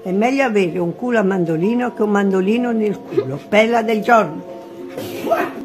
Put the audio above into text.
È meglio avere un culo a mandolino che un mandolino nel culo. Bella del giorno!